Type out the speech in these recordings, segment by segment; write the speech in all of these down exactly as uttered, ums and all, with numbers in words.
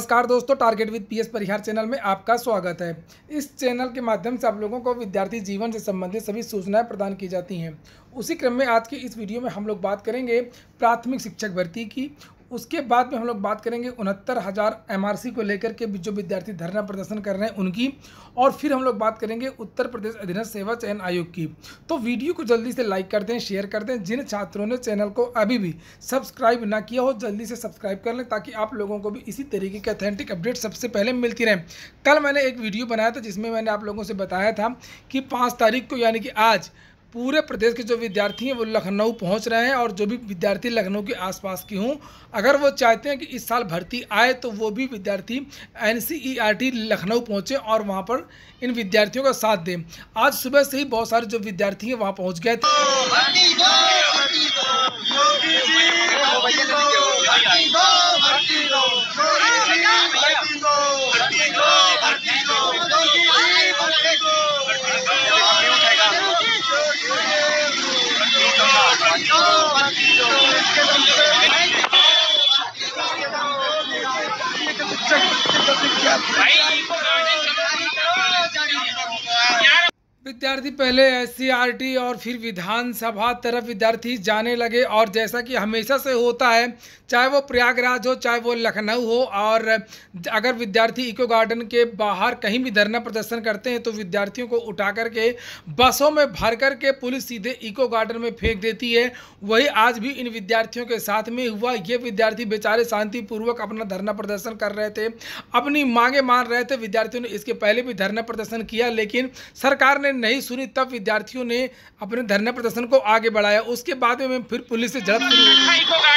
नमस्कार दोस्तों, target with PS Parihar channel में आपका स्वागत है। इस चैनल के माध्यम से आप लोगों को विद्यार्थी जीवन से संबंधित सभी सूचनाएं प्रदान की जाती हैं। उसी क्रम में आज की इस वीडियो में हम लोग बात करेंगे प्राथमिक शिक्षक भर्ती की। उसके बाद में हम लोग बात करेंगे उनहत्तर हज़ार एमआरसी को लेकर के जो विद्यार्थी धरना प्रदर्शन कर रहे हैं उनकी, और फिर हम लोग बात करेंगे उत्तर प्रदेश अधीनस्थ सेवा चयन आयोग की। तो वीडियो को जल्दी से लाइक कर दें, शेयर कर दें। जिन छात्रों ने चैनल को अभी भी सब्सक्राइब ना किया हो जल्दी से सब्सक्राइब कर लें, ताकि आप लोगों को भी इसी तरीके के ऑथेंटिक अपडेट सबसे पहले मिलती रहें। कल मैंने एक वीडियो बनाया था जिसमें मैंने आप लोगों से बताया था कि पाँच तारीख को यानी कि आज पूरे प्रदेश के जो विद्यार्थी हैं वो लखनऊ पहुंच रहे हैं, और जो भी विद्यार्थी लखनऊ के आसपास की हों, अगर वो चाहते हैं कि इस साल भर्ती आए तो वो भी विद्यार्थी एनसीईआरटी लखनऊ पहुंचे और वहां पर इन विद्यार्थियों का साथ दें। आज सुबह से ही बहुत सारे जो विद्यार्थी हैं वहां पहुंच गए थे। विद्यार्थी पहले एससीईआरटी और फिर विधानसभा तरफ विद्यार्थी जाने लगे, और जैसा कि हमेशा से होता है, चाहे वो प्रयागराज हो चाहे वो लखनऊ हो, और अगर विद्यार्थी इको गार्डन के बाहर कहीं भी धरना प्रदर्शन करते हैं तो विद्यार्थियों को उठा करके बसों में भर करके पुलिस सीधे इको गार्डन में फेंक देती है। वही आज भी इन विद्यार्थियों के साथ में हुआ। ये विद्यार्थी बेचारे शांतिपूर्वक अपना धरना प्रदर्शन कर रहे थे, अपनी मांगे मान रहे थे। विद्यार्थियों ने इसके पहले भी धरना प्रदर्शन किया, लेकिन सरकार ने नहीं सुनी। तब विद्यार्थियों ने अपने धरना प्रदर्शन को आगे बढ़ाया। उसके बाद में फिर पुलिस से झड़प शुरू हो गई।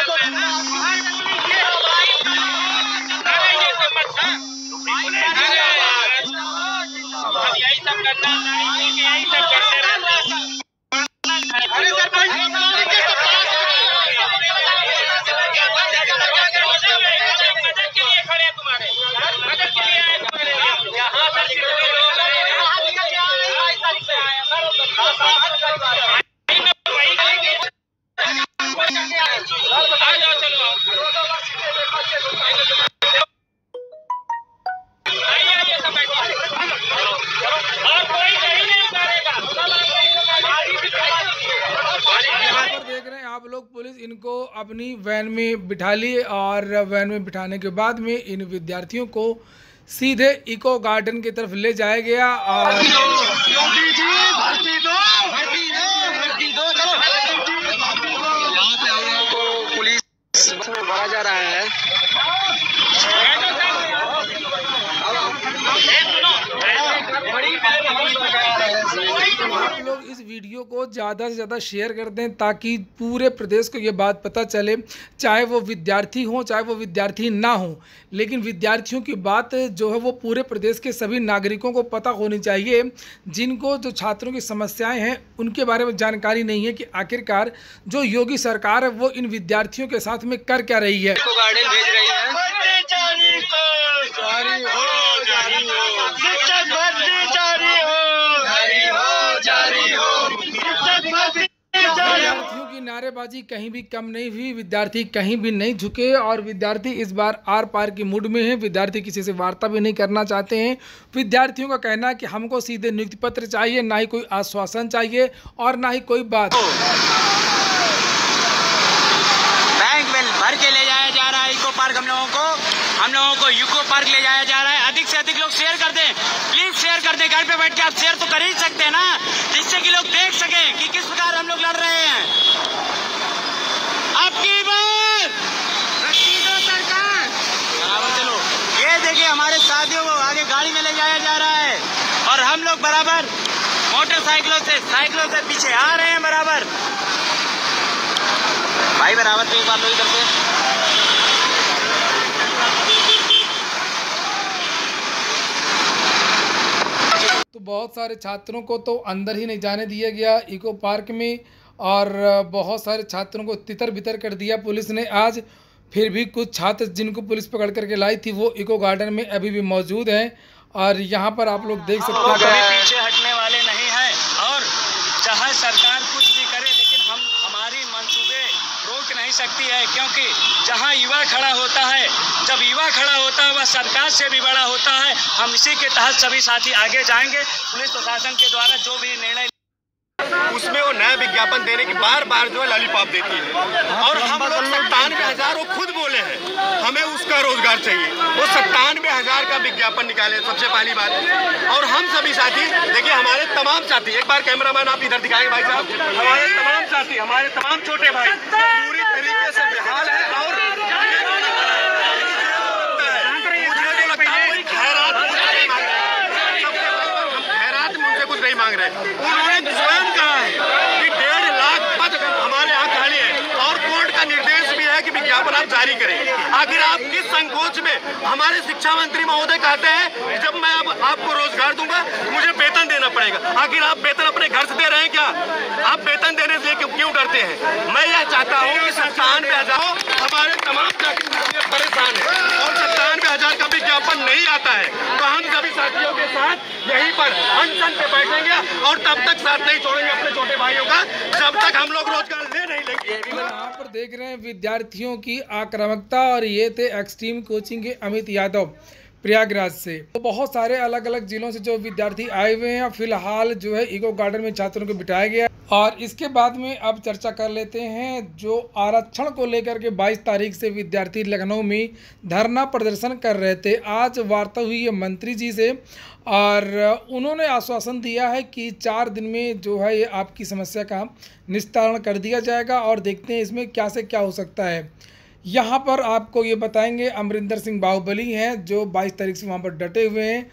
देख रहे हैं आप लोग, पुलिस इनको अपनी वैन में बिठा ली, और वैन में बिठाने के बाद में इन विद्यार्थियों को सीधे इको गार्डन की तरफ ले जाया गया। और पुलिस में भरा जा रहा है। आप लोग इस वीडियो को ज़्यादा से ज़्यादा शेयर कर दें, ताकि पूरे प्रदेश को ये बात पता चले, चाहे वो विद्यार्थी हों चाहे वो विद्यार्थी ना हों, लेकिन विद्यार्थियों की बात जो है वो पूरे प्रदेश के सभी नागरिकों को पता होनी चाहिए। जिनको जो छात्रों की समस्याएं हैं उनके बारे में जानकारी नहीं है कि आखिरकार जो योगी सरकार है वो इन विद्यार्थियों के साथ में कर क्या रही है। इको गार्डन भेज रही है। विद्यार्थियों की नारेबाजी कहीं भी कम नहीं हुई, विद्यार्थी कहीं भी नहीं झुके, और विद्यार्थी इस बार आर पार की मूड में है। विद्यार्थी किसी से वार्ता भी नहीं करना चाहते हैं। विद्यार्थियों का कहना है कि हमको सीधे नियुक्ति पत्र चाहिए, ना ही कोई आश्वासन चाहिए और ना ही कोई बात। बैंक में भर के ले जाया जा रहा है इको पार्क। हम लोगों को हम लोगों को इको पार्क ले जाया जा रहा है। अधिक से अधिक लोग शेयर कर दें, प्लीज शेयर कर दें। घर पे बैठ के आप शेयर तो कर ही सकते हैं ना, जिससे कि लोग देख सकें कि किस प्रकार हम लोग लड़ रहे हैं। आपकी बात रखी दो सरकार। बराबर चलो। ये देखिए हमारे साथियों को आगे गाड़ी में ले जाया जा रहा है, और हम लोग बराबर मोटरसाइकिलों से साइकिलों से पीछे आ रहे हैं बराबर। भाई बराबर पे एक बात लो इधर से। तो बहुत सारे छात्रों को तो अंदर ही नहीं जाने दिया गया इको पार्क में, और बहुत सारे छात्रों को तितर बितर कर दिया पुलिस ने आज। फिर भी कुछ छात्र जिनको पुलिस पकड़ करके लाई थी वो इको गार्डन में अभी भी मौजूद हैं, और यहाँ पर आप लोग देख सकते हैं कभी पीछे हटने वाले नहीं हैं, और चाहे सरकार कुछ भी करे लेकिन हम हमारी मंसूबे रोक नहीं सकते। जाती है, क्योंकि जहां युवा खड़ा होता है, जब युवा खड़ा होता है वह सरकार से भी बड़ा होता है। हम इसी के तहत सभी साथी आगे जाएंगे। पुलिस प्रशासन के द्वारा जो भी निर्णय उसमें वो नया विज्ञापन देने की बार बार जो है लॉलीपॉप देती है, और हम लोग सत्तानवे हजार वो खुद बोले हैं हमें उसका रोजगार चाहिए। वो सत्तानवे हजार का विज्ञापन निकाले सबसे पहली बात। और हम सभी साथी देखिए, हमारे तमाम साथी, एक बार कैमरामैन आप इधर दिखाएंगे भाई साहब, हमारे तमाम साथी, हमारे तमाम छोटे भाई पूरी तरीके से बेहाल है। और नहीं मांग रहे, उन्होंने स्वयं कहा है कि डेढ़ लाख पद हमारे यहाँ खाली है, और कोर्ट का निर्देश भी है कि विज्ञापन आप जारी करें। आखिर आप किस संकोच में, हमारे शिक्षा मंत्री महोदय कहते हैं जब मैं अब आपको रोजगार दूंगा मुझे वेतन देना पड़ेगा। आखिर आप वेतन अपने घर से दे रहे हैं क्या? आप वेतन देने से क्यों डरते हैं? मैं यह चाहता हूँ कि सत्तानवे हजार हमारे तमाम परेशान है और सत्तानवे हजार का विज्ञापन नहीं आता है, तो हम सभी साथियों के साथ यहीं पर अनशन पे बैठेंगे और तब तक साथ नहीं छोड़ेंगे अपने छोटे भाइयों का, जब तक हम लोग रोजगार ले नहीं लेंगे। यहाँ पर देख रहे हैं विद्यार्थियों की आक्रामकता, और ये थे एक्सट्रीम कोचिंग के अमित यादव प्रयागराज से। तो बहुत सारे अलग अलग जिलों से जो विद्यार्थी आए हुए हैं, फिलहाल जो है इको गार्डन में छात्रों को बिठाया गया। और इसके बाद में अब चर्चा कर लेते हैं जो आरक्षण को लेकर के बाईस तारीख से विद्यार्थी लखनऊ में धरना प्रदर्शन कर रहे थे। आज वार्ता हुई है मंत्री जी से, और उन्होंने आश्वासन दिया है कि चार दिन में जो है ये आपकी समस्या का निस्तारण कर दिया जाएगा, और देखते हैं इसमें क्या से क्या हो सकता है। यहाँ पर आपको ये बताएंगे अमरिंदर सिंह बाहुबली हैं जो बाईस तारीख से वहाँ पर डटे हुए हैं।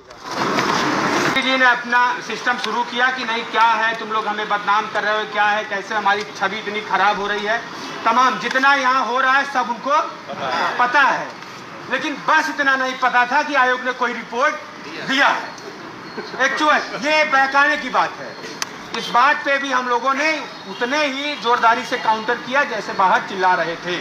जी ने अपना सिस्टम शुरू किया कि नहीं क्या है, तुम लोग हमें बदनाम कर रहे हो, क्या है, कैसे हमारी छवि इतनी खराब हो रही है। तमाम जितना यहाँ हो रहा है सब उनको पता है, लेकिन बस इतना नहीं पता था कि आयोग ने कोई रिपोर्ट दिया है। एक्चुअल ये बहकाने की बात है। इस बात पे भी हम लोगों ने उतने ही जोरदारी से काउंटर किया जैसे बाहर चिल्ला रहे थे।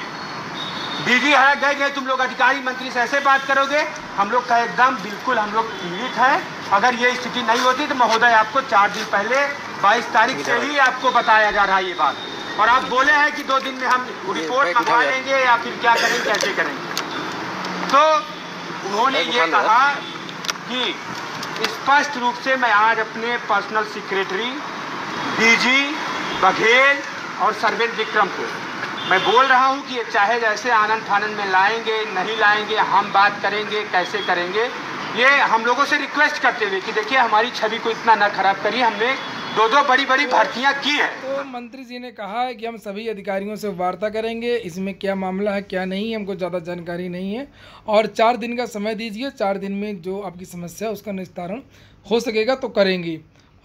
डीजी है गए गए तुम लोग अधिकारी मंत्री से ऐसे बात करोगे, हम लोग का एकदम बिल्कुल हम लोग पीड़ित है। अगर ये स्थिति नहीं होती तो महोदय आपको चार दिन पहले बाईस तारीख से ही आपको बताया जा रहा है ये बात, और आप बोले हैं कि दो दिन में हम रिपोर्ट मंगवा लेंगे या फिर क्या करेंगे, कैसे करेंगे। तो उन्होंने ये कहा कि स्पष्ट रूप से मैं आज अपने पर्सनल सेक्रेटरी डीजी बघेल और सर्वेंट विक्रम को मैं बोल रहा हूं कि ये चाहे जैसे आनंद फानंद में लाएंगे नहीं लाएंगे, हम बात करेंगे कैसे करेंगे, ये हम लोगों से रिक्वेस्ट करते हुए कि देखिए हमारी छवि को इतना ना खराब करिए, हमने दो दो बड़ी बड़ी भर्तियां की है। तो मंत्री जी ने कहा है कि हम सभी अधिकारियों से वार्ता करेंगे, इसमें क्या मामला है क्या नहीं, हमको ज़्यादा जानकारी नहीं है, और चार दिन का समय दीजिए, चार दिन में जो आपकी समस्या है उसका निस्तारण हो सकेगा तो करेंगे।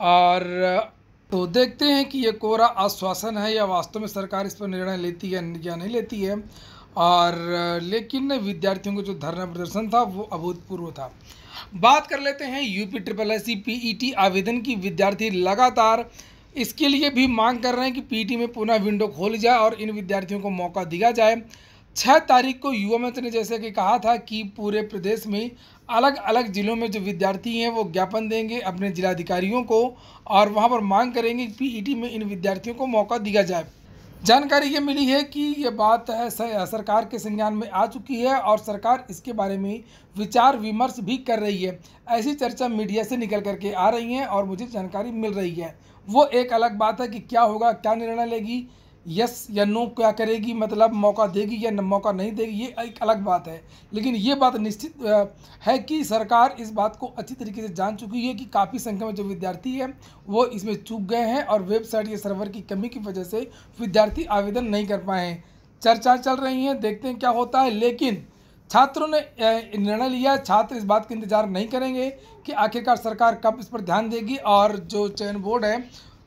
और तो देखते हैं कि ये कोरा आश्वासन है या वास्तव में सरकार इस पर निर्णय लेती है या नहीं लेती है। और लेकिन विद्यार्थियों को जो धरना प्रदर्शन था वो अभूतपूर्व था। बात कर लेते हैं UP triple S C PET आवेदन की। विद्यार्थी लगातार इसके लिए भी मांग कर रहे हैं कि पीईटी में पुनः विंडो खोली जाए और इन विद्यार्थियों को मौका दिया जाए। छः तारीख को युवा मंच ने जैसे कि कहा था कि पूरे प्रदेश में अलग अलग जिलों में जो विद्यार्थी हैं वो ज्ञापन देंगे अपने जिलाधिकारियों को, और वहां पर मांग करेंगे कि पीईटी में इन विद्यार्थियों को मौका दिया जाए। जानकारी ये मिली है कि ये बात है सरकार के संज्ञान में आ चुकी है और सरकार इसके बारे में विचार विमर्श भी कर रही है। ऐसी चर्चा मीडिया से निकल करके आ रही हैं और मुझे जानकारी मिल रही है। वो एक अलग बात है कि क्या होगा, क्या निर्णय लेगी, यस या नो क्या करेगी, मतलब मौका देगी या मौका नहीं देगी, ये एक अलग बात है। लेकिन ये बात निश्चित है कि सरकार इस बात को अच्छी तरीके से जान चुकी है कि काफ़ी संख्या में जो विद्यार्थी है वो इसमें चूक गए हैं और वेबसाइट या सर्वर की कमी की वजह से विद्यार्थी आवेदन नहीं कर पाए हैं। चर्चा चल रही हैं, देखते हैं क्या होता है। लेकिन छात्रों ने निर्णय लिया, छात्र इस बात का इंतजार नहीं करेंगे कि आखिरकार सरकार कब इस पर ध्यान देगी, और जो चयन बोर्ड है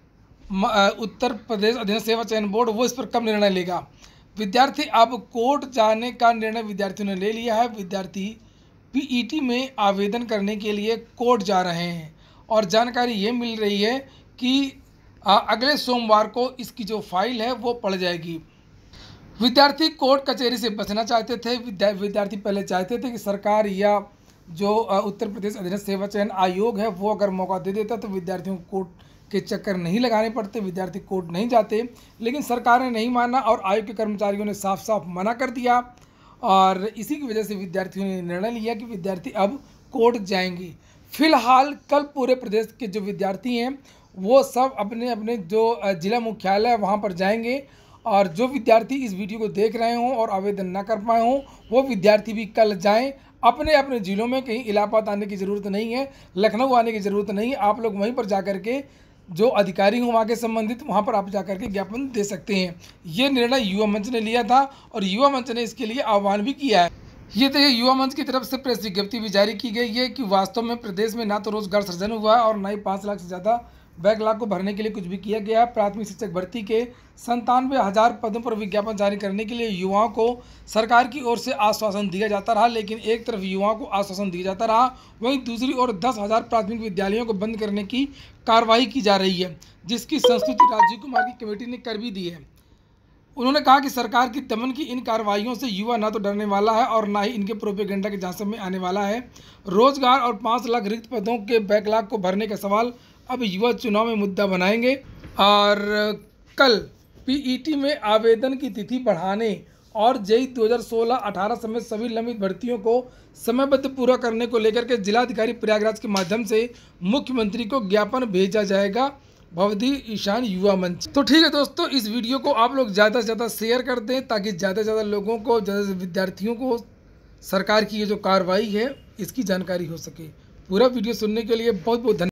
उत्तर प्रदेश अधीन सेवा चयन बोर्ड वो इस पर कब निर्णय लेगा। विद्यार्थी अब कोर्ट जाने का निर्णय विद्यार्थियों ने ले लिया है। विद्यार्थी पीईटी में आवेदन करने के लिए कोर्ट जा रहे हैं और जानकारी ये मिल रही है कि अगले सोमवार को इसकी जो फाइल है वो पड़ जाएगी। विद्यार्थी कोर्ट कचहरी से बचना चाहते थे। विद्या विद्यार्थी पहले चाहते थे कि सरकार या जो उत्तर प्रदेश अधीन सेवा चयन आयोग है वो अगर मौका दे देता तो विद्यार्थियों को कोर्ट के चक्कर नहीं लगाने पड़ते, विद्यार्थी कोर्ट नहीं जाते। लेकिन सरकार ने नहीं माना और आयोग के कर्मचारियों ने साफ साफ मना कर दिया और इसी की वजह से विद्यार्थियों ने निर्णय लिया कि विद्यार्थी अब कोर्ट जाएंगे। फिलहाल कल पूरे प्रदेश के जो विद्यार्थी हैं वो सब अपने अपने जो जिला मुख्यालय है वहाँ पर जाएंगे और जो विद्यार्थी इस वीडियो को देख रहे हों और आवेदन ना कर पाए हों वो विद्यार्थी भी कल जाएं अपने अपने ज़िलों में। कहीं इलाहाबाद आने की ज़रूरत नहीं है, लखनऊ आने की ज़रूरत नहीं है। आप लोग वहीं पर जा कर के जो अधिकारी हों वहाँ के संबंधित, वहाँ पर आप जा कर के ज्ञापन दे सकते हैं। ये निर्णय युवा मंच ने लिया था और युवा मंच ने इसके लिए आह्वान भी किया है। ये देखिए युवा मंच की तरफ से प्रेस विज्ञप्ति भी जारी की गई है कि वास्तव में प्रदेश में ना तो रोजगार सृजन हुआ और ना ही पाँच लाख से ज़्यादा बैकलॉग को भरने के लिए कुछ भी किया गया है। प्राथमिक शिक्षक भर्ती के संतानवे हज़ार पदों पर विज्ञापन जारी करने के लिए युवाओं को सरकार की ओर से आश्वासन दिया जाता रहा, लेकिन एक तरफ युवाओं को आश्वासन दिया जाता रहा, वहीं दूसरी ओर दस हज़ार प्राथमिक विद्यालयों को बंद करने की कार्रवाई की जा रही है, जिसकी संस्तुति राजीव कुमार की कमेटी ने कर भी दी है। उन्होंने कहा कि सरकार की दमन की इन कार्रवाइयों से युवा ना तो डरने वाला है और ना ही इनके प्रोपेगेंडा के झांसे में आने वाला है। रोजगार और पाँच लाख रिक्त पदों के बैकलॉग को भरने का सवाल अब युवा चुनाव में मुद्दा बनाएंगे और कल पीईटी में आवेदन की तिथि बढ़ाने और जेई दो हज़ार सोलह अठारह समेत सभी लंबित भर्तियों को समयबद्ध पूरा करने को लेकर के जिलाधिकारी प्रयागराज के माध्यम से मुख्यमंत्री को ज्ञापन भेजा जाएगा। भवदी ईशान युवा मंच। तो ठीक है दोस्तों, इस वीडियो को आप लोग ज़्यादा से ज़्यादा शेयर कर दें ताकि ज़्यादा से ज़्यादा लोगों को, ज़्यादा से विद्यार्थियों को सरकार की ये जो कार्रवाई है इसकी जानकारी हो सके। पूरा वीडियो सुनने के लिए बहुत बहुत धन्यवाद।